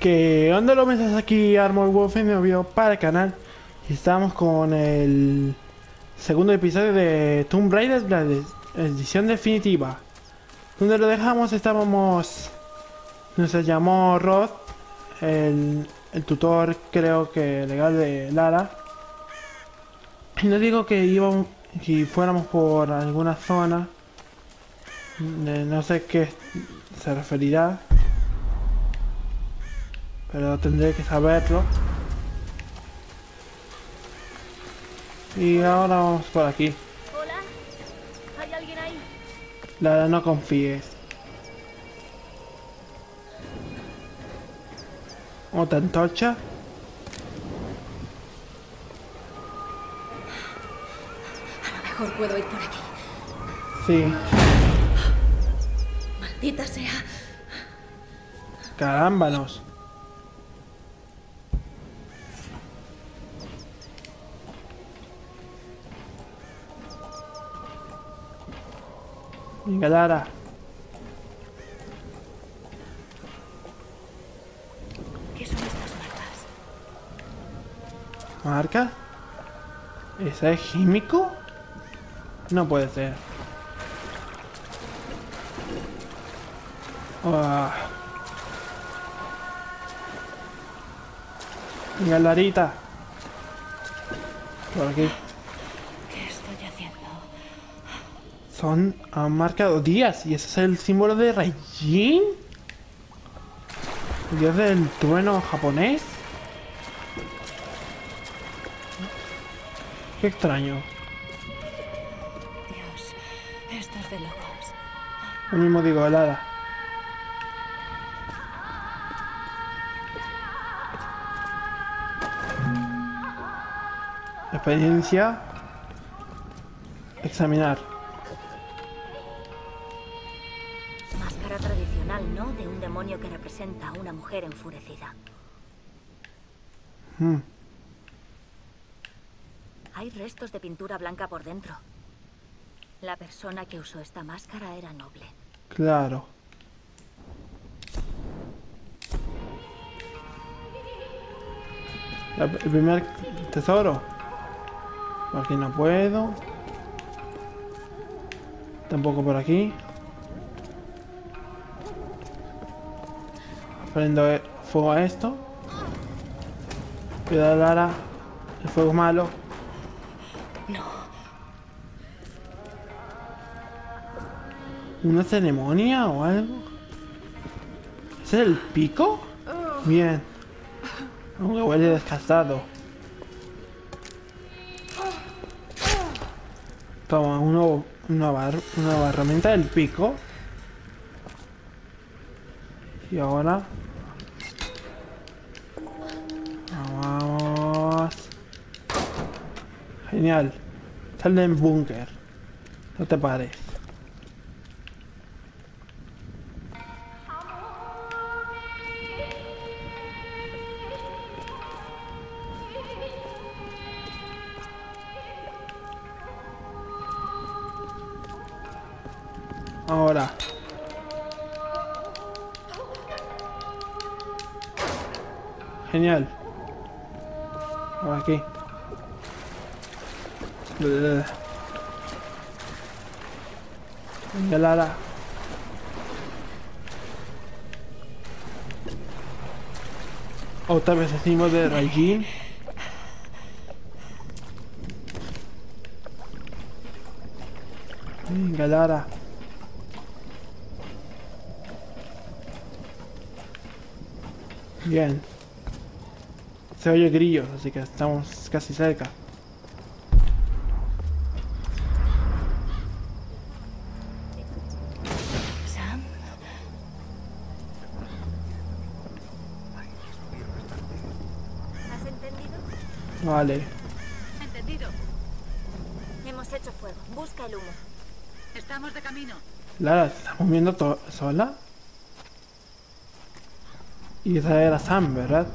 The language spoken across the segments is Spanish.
Que onda lo metes aquí Armor Wolf me vio para el canal y estamos con el segundo episodio de Tomb Raider, la edición definitiva. Donde lo dejamos estábamos, nos llamó Rod, el tutor creo que legal de Lara, y nos dijo que fuéramos por alguna zona, no sé qué se referirá, pero tendré que saberlo. Y ahora vamos por aquí. Hola, ¿hay alguien ahí? Lara, no confíes. ¿Otra antorcha? A lo mejor puedo ir por aquí. Sí. Maldita sea. Carámbanos. Venga, Lara. ¿Qué son estas marcas? ¿Marca? ¿Ese es químico? No puede ser. Ah. Venga, Larita. Por aquí. ¿Qué estoy haciendo? Han marcado días y ese es el símbolo de Raijin. El dios del trueno japonés. Qué extraño. Dios, esto es de locos. Lo mismo digo, Lara. Experiencia. Examinar. Máscara tradicional, ¿no? De un demonio que representa a una mujer enfurecida. Hay restos de pintura blanca por dentro. La persona que usó esta máscara era noble. Claro. El primer tesoro. Por aquí no puedo. Tampoco por aquí. Prendo fuego a esto. Cuidado, Lara. El fuego es malo. No. ¿Una ceremonia o algo? ¿Ese es el pico? Bien. Aunque huele desgastado. Toma, una nueva herramienta del pico. Y ahora... Vamos. Genial. Sal del búnker. No te pares. Ahora. Genial. Por aquí. Venga, Lara. Otra vez encima de Raijin. Venga, Lara. Bien. Se oye grillos, así que estamos casi cerca. Sam, ¿has entendido? Vale. Entendido. Hemos hecho fuego. Busca el humo. Estamos de camino. Lara, ¿te estamos viendo sola? Y esa era Sam, ¿verdad?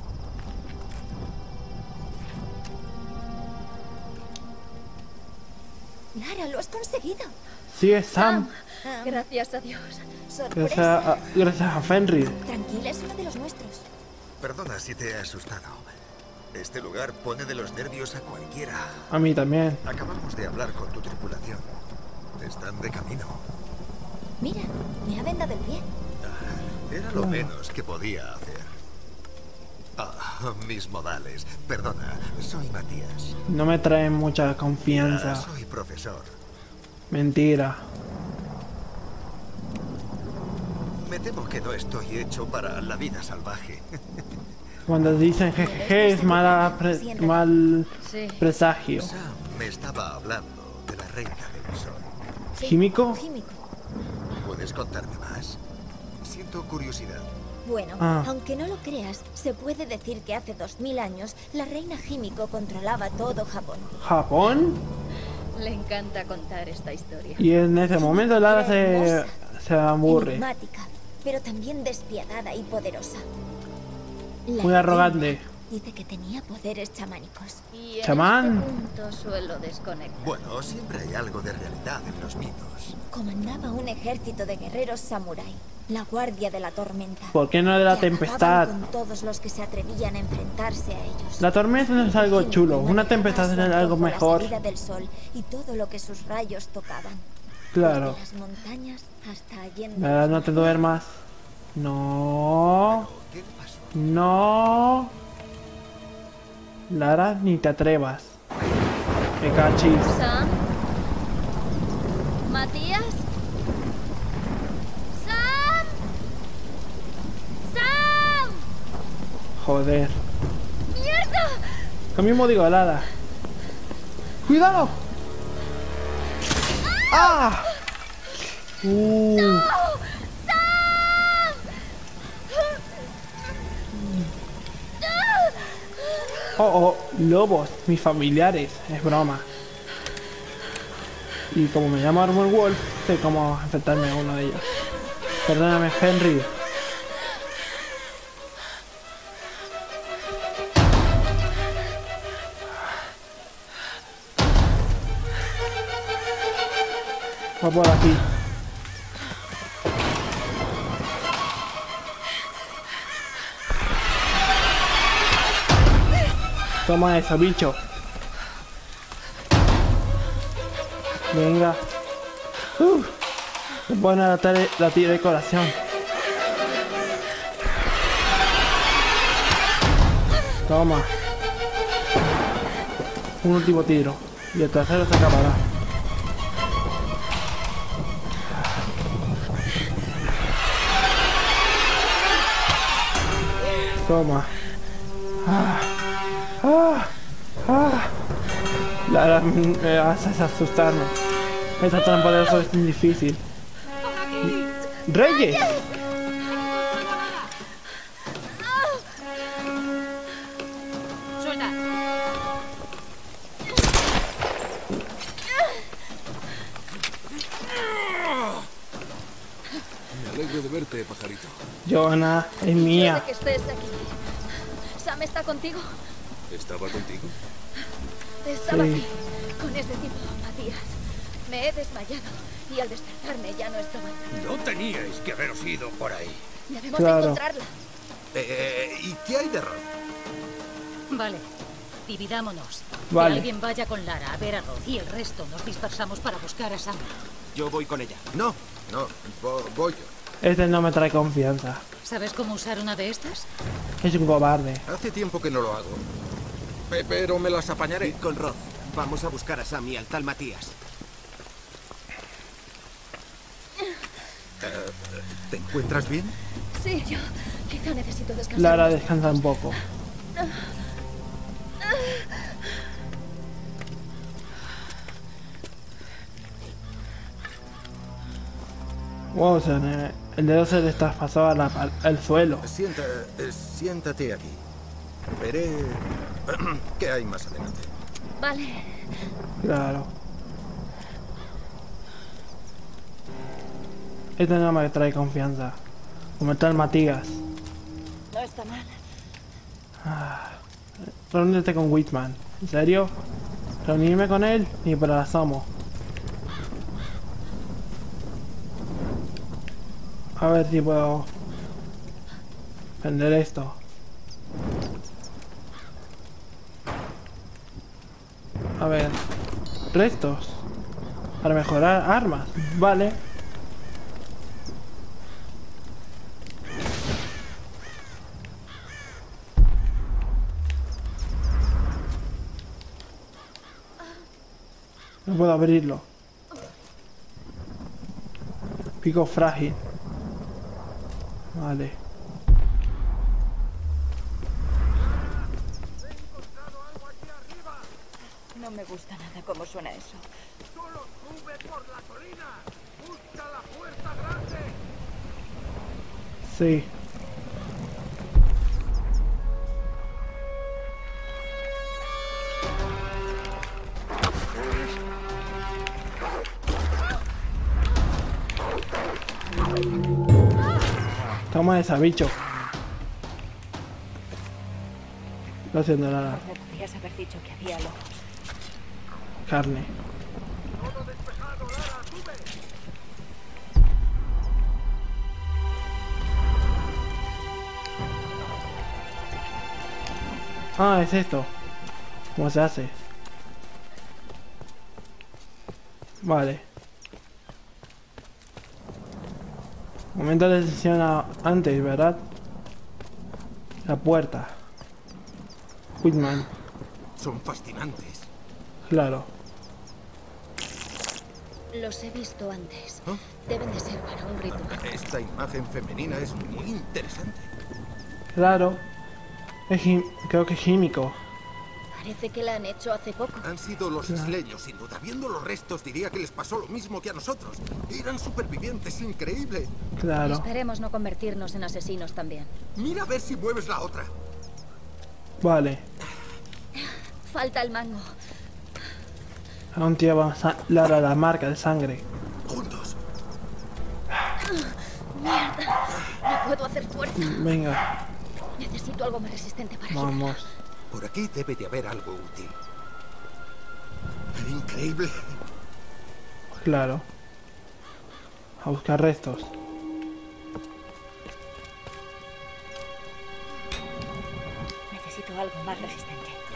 Lara, lo has conseguido. Sigue Sam. Gracias a Dios. Gracias a Fenrir. Tranquila, es uno de los nuestros. Perdona si te he asustado. Este lugar pone de los nervios a cualquiera. A mí también. Acabamos de hablar con tu tripulación. Están de camino. Mira, me ha vendado el pie. Era lo menos que podía hacer. Mis modales. Perdona, soy Matías. No me traen mucha confianza. Soy profesor. Mentira. Me temo que no estoy hecho para la vida salvaje. Cuando dicen jeje es mal Sí. presagio. Sam me estaba hablando de la reina del sol. Sí, ¿Químico? Químico. ¿Puedes contarme más? Siento curiosidad. Bueno, Ah. aunque no lo creas, se puede decir que hace 2000 años la reina Químico controlaba todo Japón. ¿Japón? Le encanta contar esta historia. Y en ese momento Lara se aburre. Enigmática, pero también despiadada y poderosa. La Muy arrogante. leyenda dice que tenía poderes chamánicos. Y en Chamán. este punto suelo desconectar. Bueno, siempre hay algo de realidad en los mitos. Comandaba un ejército de guerreros samurái, la Guardia de la Tormenta. ¿Por qué no de la que tempestad? acababan con todos los que se atrevían a enfrentarse a ellos. La tormenta no es algo chulo. Una tempestad es algo mejor. La salida del sol y todo lo que sus rayos tocaban. Claro. Desde las montañas hasta Allende. Lara, no te duermas. No. ¿Qué le pasó? No. Lara, ni te atrevas. Me cachis. ¿Sam? ¿Matías? ¡Sam! ¡Sam! Joder. ¡Mierda! Lo mismo digo, Lara. ¡Cuidado! ¡Ah! Oh, lobos, mis familiares, es broma. Y como me llamo Armor Wolf, sé cómo enfrentarme a uno de ellos. Perdóname, Henry. Va por aquí. Toma eso, bicho. Venga. Se pone la tira de corazón. Toma. Un último tiro. Y el tercero se acabará. Toma. Lara, me haces asustarme. Esta tan poderoso es muy difícil. ¡Reyes! Suelta. Me alegro de verte, pajarito. Johanna, es Quiero mía. que estés aquí. ¿Sam está contigo? ¿Estaba contigo? Estaba Sí. aquí, con ese tipo, Matías. Me he desmayado y al despertarme ya no estaba. No teníais que haberos ido por ahí. Debemos Claro. encontrarla. ¿Y qué hay de Rod? Vale, dividámonos. Vale. Que alguien vaya con Lara a ver a Rod y el resto nos dispersamos para buscar a Sam. Yo voy con ella. No, voy yo. Este no me trae confianza. ¿Sabes cómo usar una de estas? Es un cobarde. Hace tiempo que no lo hago. Pero me las apañaré. Id con Rod. Vamos a buscar a Sam y al tal Matías. ¿Te encuentras bien? Sí, yo quizá necesito descansar. Lara, descansa un poco. Wow, el dedo se le traspasó al suelo. Siéntate aquí. Veré qué hay más adelante. Vale. Claro. Este no me trae confianza. Como está el Matías. No está mal. Reúnete con Whitman. ¿En serio? ¿Reunirme con él? Ni por el asomo. A ver si puedo vender esto. A ver. Restos. Para mejorar armas. Vale. No puedo abrirlo. Pico frágil. Vale. No me gusta nada cómo suena eso. ¡Solo sube por la colina! ¡Busca la puerta grande! Sí. Toma esa, bicho. No haciendo nada. Me podrías haber dicho que había lobos. Carne. ¡Todo despejado, Lara! ¡Sube! Ah, es esto. ¿Cómo se hace? Vale. Momento de decisión antes, ¿verdad? La puerta. Whitman. Son fascinantes. Claro. Los he visto antes. ¿Ah? Deben de ser para un ritual. Esta imagen femenina es muy interesante. Claro. Creo que es químico. Parece que la han hecho hace poco. Han sido los isleños, sin duda. Viendo los restos, diría que les pasó lo mismo que a nosotros. Eran supervivientes, increíble. Claro. Esperemos no convertirnos en asesinos también. Mira a ver si mueves la otra. Vale. Falta el mango. Aún lleva la marca de sangre. Juntos. No puedo hacer fuerza. Venga. Necesito algo más resistente para ayudar. Vamos. Por aquí debe de haber algo útil. Increíble. Claro. A buscar restos. Necesito algo más resistente.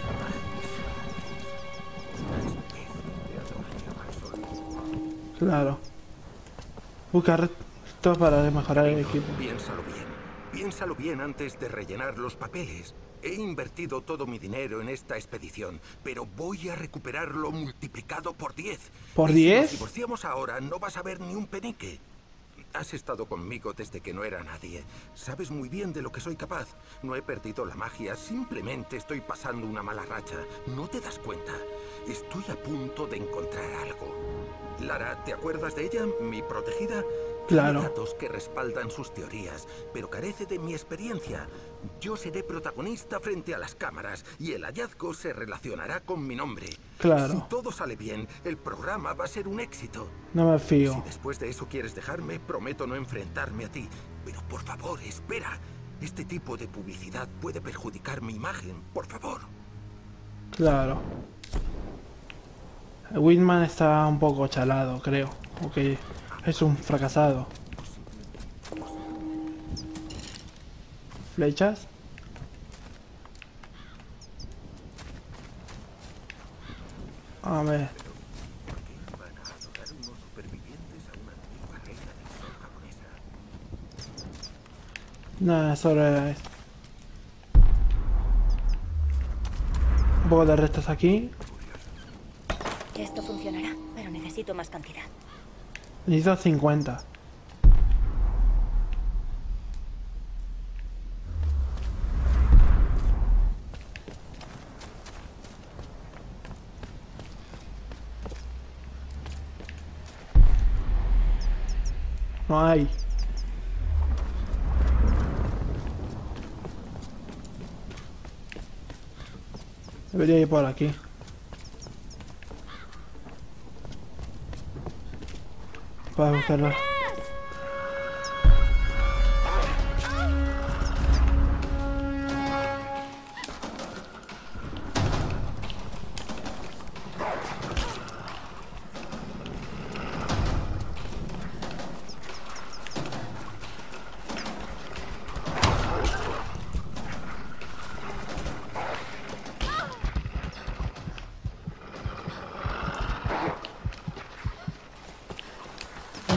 Claro. Buscar restos para mejorar el equipo. Piénsalo bien. Piénsalo bien antes de rellenar los papeles. He invertido todo mi dinero en esta expedición, pero voy a recuperarlo multiplicado por 10. ¿Por Y si 10? nos divorciamos ahora, no vas a ver ni un penique. Has estado conmigo desde que no era nadie. Sabes muy bien de lo que soy capaz. No he perdido la magia, simplemente estoy pasando una mala racha. ¿No te das cuenta? Estoy a punto de encontrar algo. Lara, ¿te acuerdas de ella? Mi protegida. Claro. Tiene datos que respaldan sus teorías, pero carece de mi experiencia. Yo seré protagonista frente a las cámaras y el hallazgo se relacionará con mi nombre. Claro. Si todo sale bien, el programa va a ser un éxito. No me Si fío. después de eso quieres dejarme, prometo no enfrentarme a ti. Pero por favor, espera. Este tipo de publicidad puede perjudicar mi imagen. Por favor. Claro. Whitman está un poco chalado, creo. Ok. Es un fracasado. ¿Flechas? A ver. Nada, solo era esto. Un poco de restos aquí. Esto funcionará, pero necesito más cantidad. Necesito 50. No hay. Debería ir por aquí. Para buscarlo.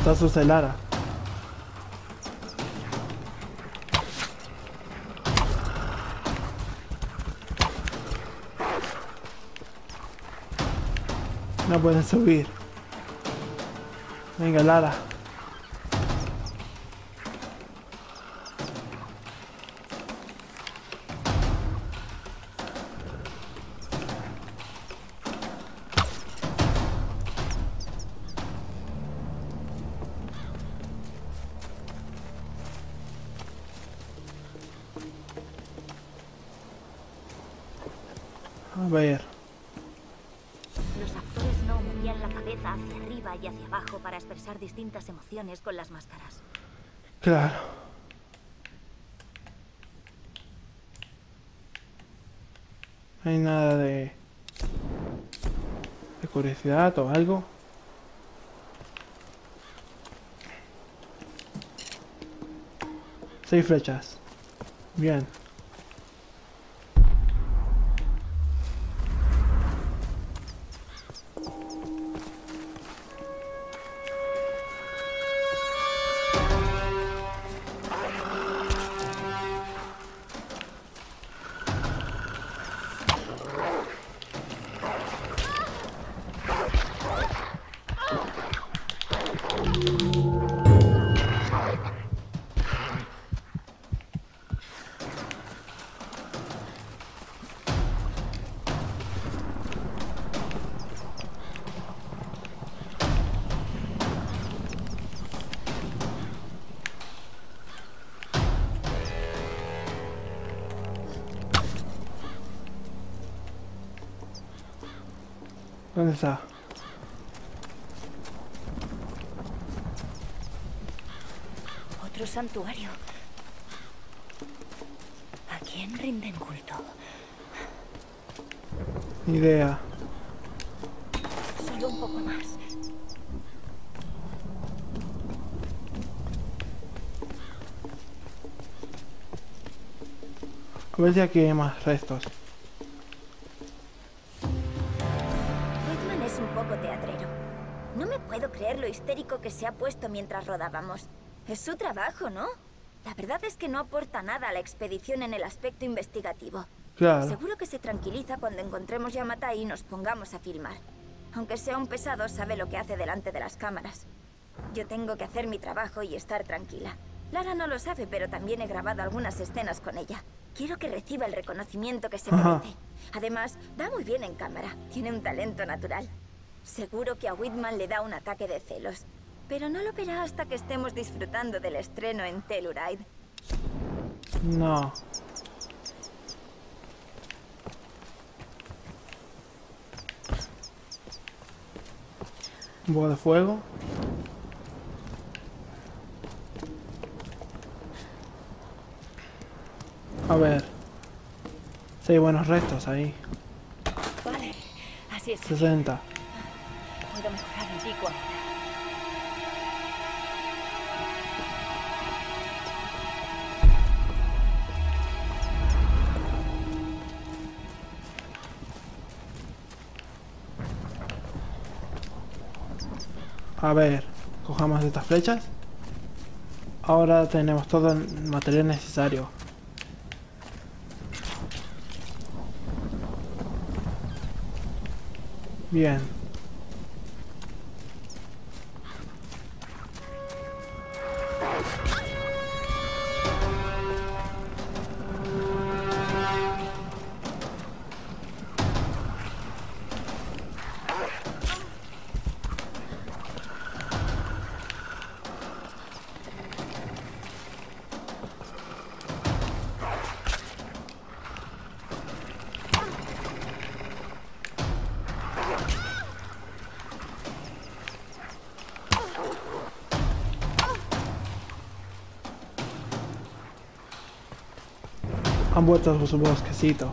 putazos de Lara. No pueden subir. Venga, Lara. A ver. Los actores no movían la cabeza hacia arriba y hacia abajo para expresar distintas emociones con las máscaras. Claro. No hay nada de curiosidad o algo. Seis flechas. Bien. ¿Dónde está? Otro santuario. ¿A quién rinden culto? Ni idea. Solo un poco más. A ver si aquí hay más restos. Whitman es un poco teatrero. No me puedo creer lo histérico que se ha puesto mientras rodábamos. Es su trabajo, ¿no? La verdad es que no aporta nada a la expedición en el aspecto investigativo. Claro. Seguro que se tranquiliza cuando encontremos Yamatai y nos pongamos a filmar. Aunque sea un pesado, sabe lo que hace delante de las cámaras. Yo tengo que hacer mi trabajo y estar tranquila. Lara no lo sabe, pero también he grabado algunas escenas con ella. Quiero que reciba el reconocimiento que se merece. Además, va muy bien en cámara. Tiene un talento natural. Seguro que a Whitman le da un ataque de celos. Pero no lo verá hasta que estemos disfrutando del estreno en Telluride. No. Un poco de fuego. A ver. Sí, hay buenos restos ahí. Vale, así es. 60. Puedo mejorar el pico ahora. A ver, cojamos estas flechas. Ahora tenemos todo el material necesario. Bien. Han vuelto a su bosquecito.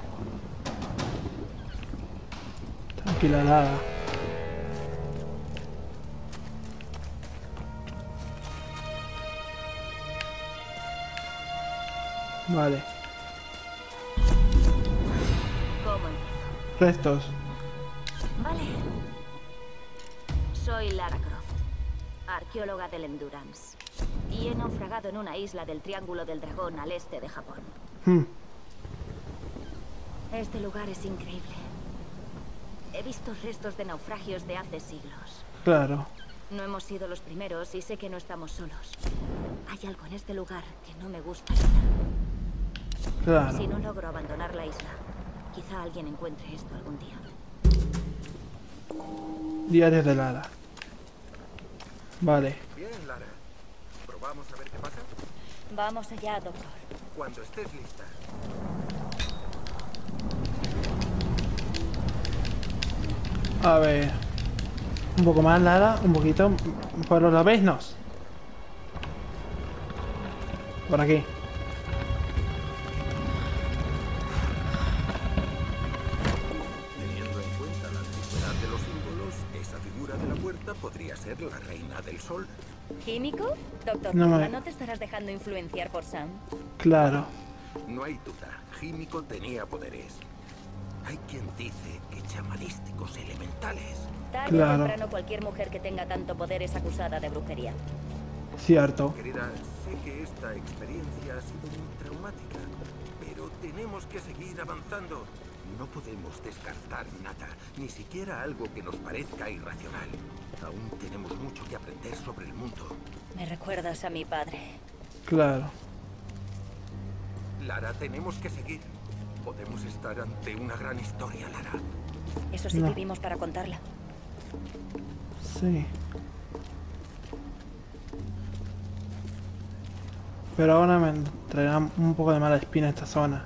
Tranquila, nada. Vale. ¿Cómo empiezo? Restos. Vale. Soy Lara Croft. arqueóloga del Endurance. Y he naufragado en una isla del Triángulo del Dragón al este de Japón. Este lugar es increíble. He visto restos de naufragios de hace siglos. Claro. No hemos sido los primeros y sé que no estamos solos. Hay algo en este lugar que no me gusta nada. Claro. Si no logro abandonar la isla, quizá alguien encuentre esto algún día. Diario de Lara. Vale. Bien, Lara. ¿Probamos a ver qué pasa? Vamos allá, doctor. Cuando estés lista. A ver. Un poco más, Lara. Un poquito. Por los labesnos. Por aquí. Teniendo en cuenta la antigüedad de los símbolos, esa figura de la puerta podría ser la reina del sol. ¿Químico? Doctor, No ¿no me- te estarás dejando influenciar por Sam? Claro. No hay duda, Químico tenía poderes. Hay quien dice que chamanísticos elementales. Tarde Claro. o temprano cualquier mujer que tenga tanto poder es acusada de brujería. Cierto. Querida, sé que esta experiencia ha sido muy traumática, pero tenemos que seguir avanzando. No podemos descartar nada, ni siquiera algo que nos parezca irracional. Aún tenemos mucho que aprender sobre el mundo. Me recuerdas a mi padre. Claro. Lara, tenemos que seguir. Podemos estar ante una gran historia, Lara. Eso sí, No. vivimos para contarla. Sí. Pero ahora me traerá un poco de mala espina esta zona.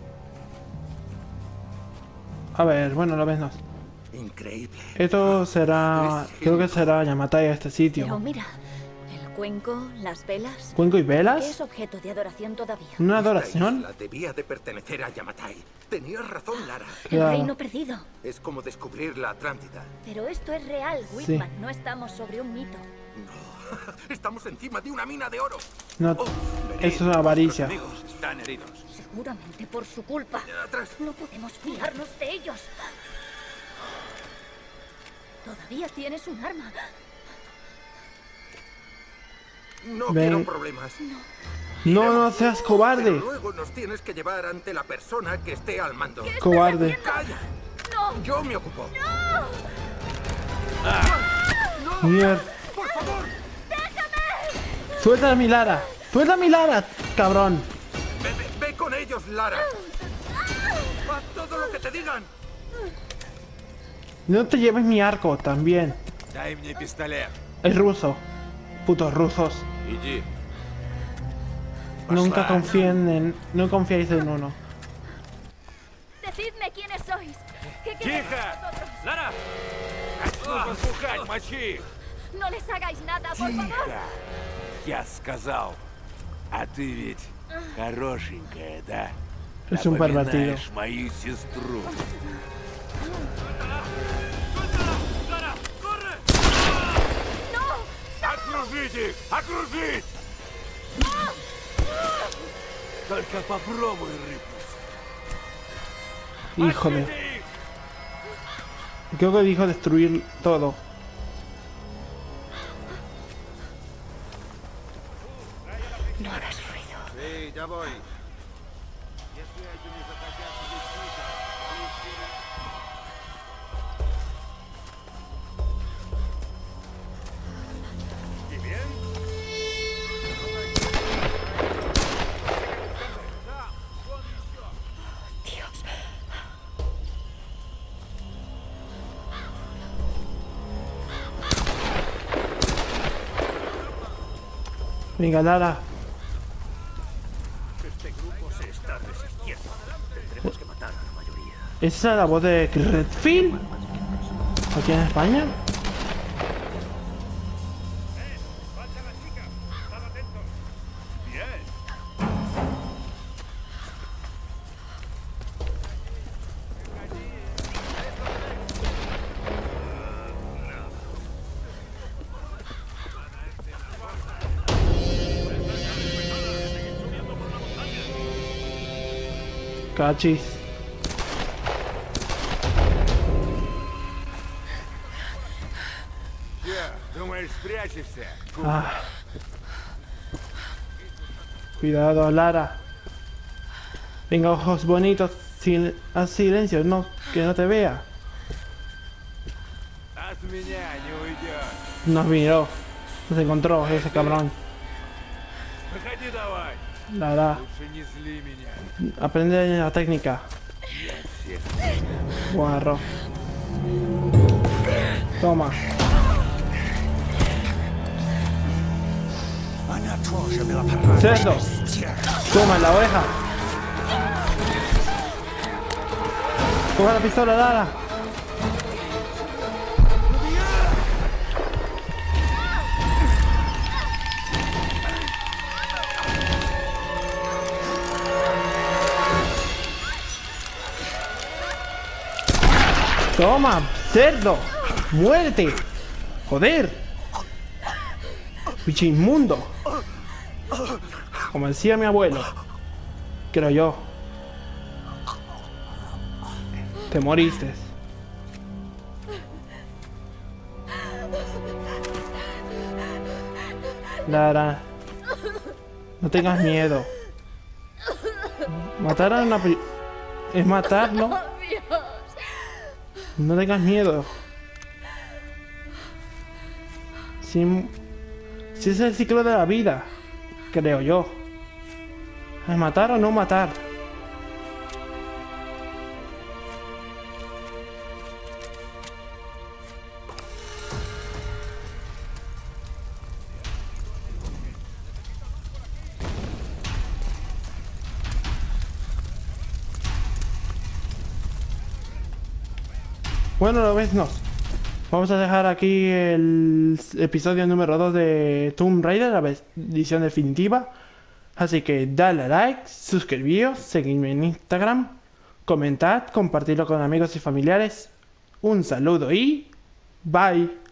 A ver, bueno, lo ves, no. Increíble. Esto será... Creo que será Yamatai este Pero sitio. mira, el cuenco, las velas... ¿Cuenco y ¿Qué velas? es objeto de adoración todavía? ¿Una Esta adoración? isla debía de pertenecer a Yamatai. Tenías razón, Lara. El Claro. reino perdido. Es como descubrir la Atlántida. Pero esto es real, Whitman. No estamos sobre un mito. No, estamos encima de una mina de oro. No, Oh, eso es avaricia. Están heridos. Seguramente por su culpa. atrás. No podemos fiarnos de ellos. Todavía tienes un arma. No Ven. quiero problemas. No, no seas Pero cobarde. luego nos tienes que llevar ante la persona que esté al mando. Cobarde. ¡Calla! ¡No! Yo me ocupo. Mierda. ¡Por favor! Suelta a mi Lara. Suelta a mi Lara, cabrón. Ve con ellos, Lara. Haz todo lo que te digan. No te lleves mi arco también. Дай мне пистолет. Es ruso. Putos rusos. Иди. Nunca confíen en... No confiáis en uno. Decidme quiénes sois. ¿Qué queréis Тихо! vosotros? Лара! Начну разбухать, мочи их! No les hagáis nada, por favor. Тихо! Я сказал. А ты ведь хорошенькая, да? Es un pervertido. Напоминаешь мою сестру. Окружить их! Окружить! Только попробуй рыпнуться. Hijo de... Отсюда их! Creo que dijo destruir todo. No hagas ruido. Sí, ya voy. Dios. Venga, Lara. Este grupo se está resistiendo. Tendremos que matar a la mayoría. ¿Esa es la voz de Redfield? ¿Aquí en España? Cachis. Думаешь, спрячешься? Ah. Cuidado, Lara. Venga, ojos bonitos. Haz silencio, no, que no te vea. От меня не уйдешь. Nos miró. Nos encontró ese cabrón. Выходи давай. Lara, Лучше не зли меня. aprende la técnica. Всех Guarro. Toma. Cerdo. Toma en la oreja. Coge la pistola, Lara. Toma, cerdo. Muérete. Joder. Bicho inmundo. Como decía mi abuelo. Creo yo. Te moriste. Lara, no tengas miedo. Matar a una... es matarlo. No tengas miedo. Si es el ciclo de la vida, creo yo. ¿Es matar o no matar? Bueno, lo ves, no. Vamos a dejar aquí el episodio número 2 de Tomb Raider, la edición definitiva. Así que dale a like, suscribíos, seguidme en Instagram, comentad, compartirlo con amigos y familiares. Un saludo y bye.